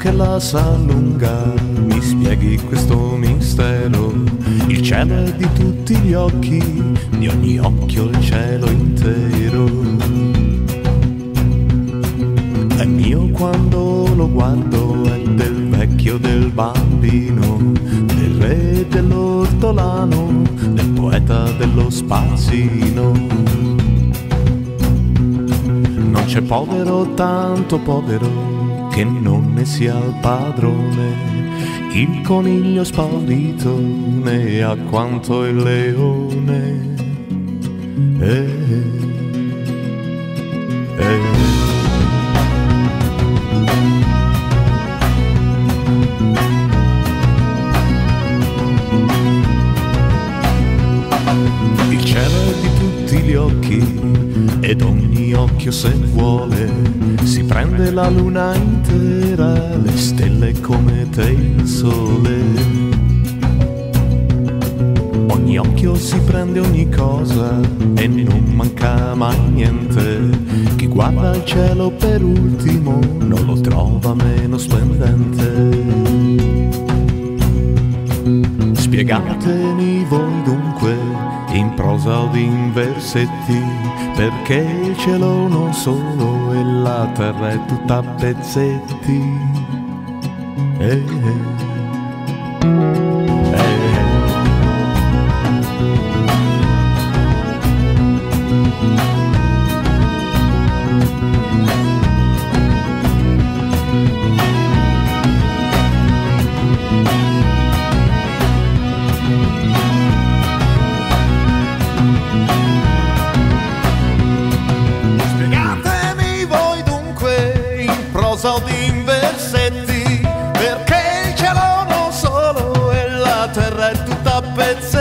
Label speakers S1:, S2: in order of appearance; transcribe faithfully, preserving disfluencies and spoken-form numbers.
S1: che la sa lunga, mi spieghi questo mistero. Il cielo è di tutti gli occhi, di ogni occhio il cielo intero. È mio quando lo guardo, è del vecchio, del bambino, del re, dell'ortolano, del poeta, dello spazzino. Non c'è povero tanto povero che non ne sia il padrone. Il coniglio è sparito ne ha quanto il leone. Eh, eh. Il cielo è di tutti gli occhi ed ogni occhio, se vuole, si prende la luna intera, le stelle come te il sole. Ogni occhio si prende ogni cosa e non manca mai niente. Chi guarda il cielo per ultimo non lo trova meno splendente. Spiegatemi voi dunque, in prosa o in versetti, perché il cielo non solo e la terra è tutta a pezzetti. Eh, eh, eh. O in versetti, perché il cielo non solo e la terra è tutta a pezzetti.